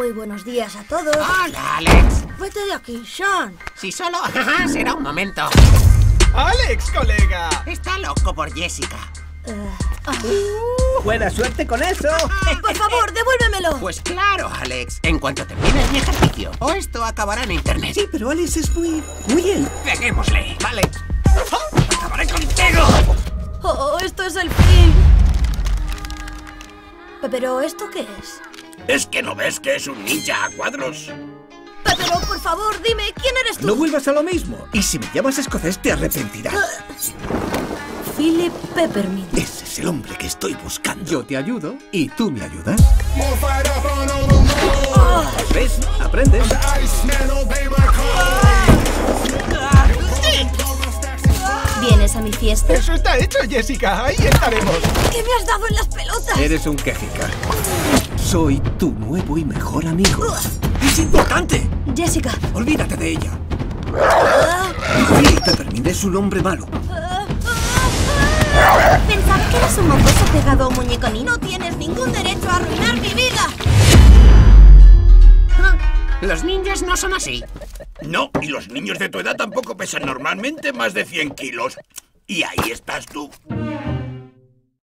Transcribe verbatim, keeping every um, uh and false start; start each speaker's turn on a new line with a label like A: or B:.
A: Muy buenos días a todos.
B: ¡Hola, Alex!
A: Vete de aquí, Sean.
B: Si solo... será un momento.
C: ¡Alex, colega!
B: Está loco por Jessica.
A: Uh, ah.
C: ¡Buena suerte con eso!
A: Por favor, devuélvemelo.
B: Pues claro, Alex. En cuanto termine mi ejercicio. O esto acabará en internet.
C: Sí, pero Alex es muy... muy él.
B: Peguémosle. Vale. ¡Oh! ¡Acabaré contigo!
A: Oh, esto es el fin. ¿Pero esto qué es?
D: ¿Es que no ves que es un ninja a cuadros?
A: Pero, por favor, dime, ¿quién eres tú?
C: No vuelvas a lo mismo. Y si me llamas escocés te arrepentirás.
A: Philip Peppermint.
D: Ese es el hombre que estoy buscando.
C: Yo te ayudo y tú me ayudas.
A: Oh.
C: ¿Ves? Aprendes.
A: ¿Vienes a mi fiesta?
C: Eso está hecho, Jessica. Ahí estaremos.
A: ¿Qué me has dado en las pelotas?
C: Eres un quejica. Soy tu nuevo y mejor amigo. ¡Es importante!
A: Jessica.
C: Olvídate de ella.
A: Ah.
C: Philip Peppermint es un hombre malo.
A: Pensaba que eras un mocoso pegado a un muñeco ni no tienes ningún derecho a arruinar mi vida.
B: Los ninjas no son así.
D: No, y los niños de tu edad tampoco pesan normalmente más de cien kilos. Y ahí estás tú.